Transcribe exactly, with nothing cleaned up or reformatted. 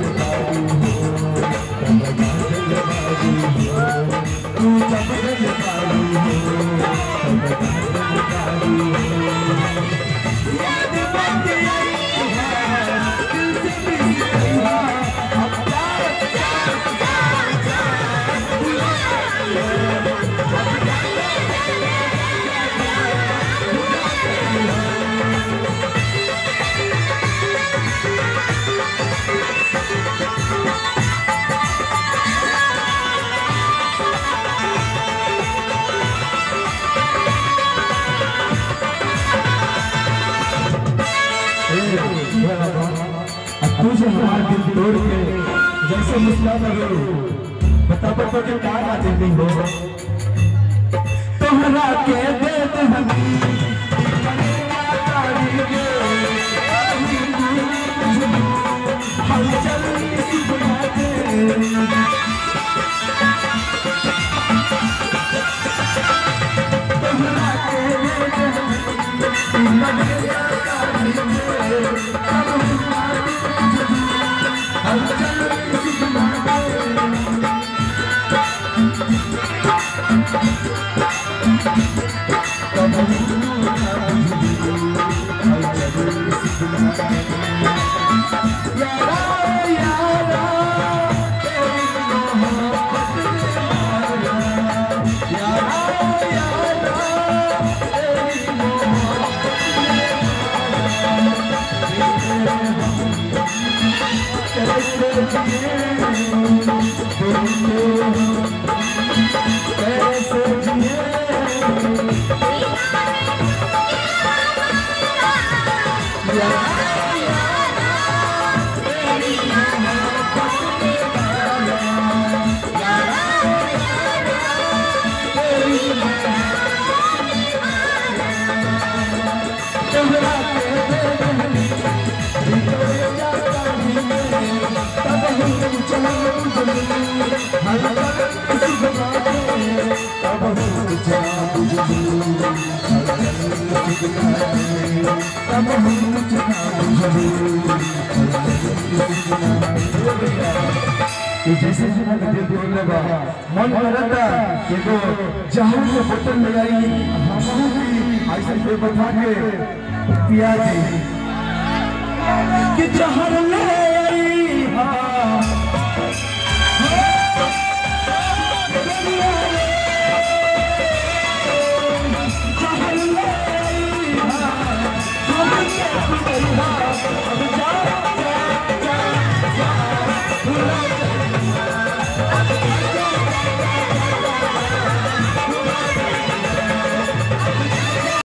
तुझे हमारे दिल तोड़ के जैसे मुस्कान हो बता बता के क्या बातें नहीं हो तोहरा के दे दे हमी हम चल सुनाते तोहरा के दे दे हमी जैसे दिल बोल लगा मन करता कि वो जहां से बोतल ले आई ऐसे पे बता के पिया जी कि जहर ले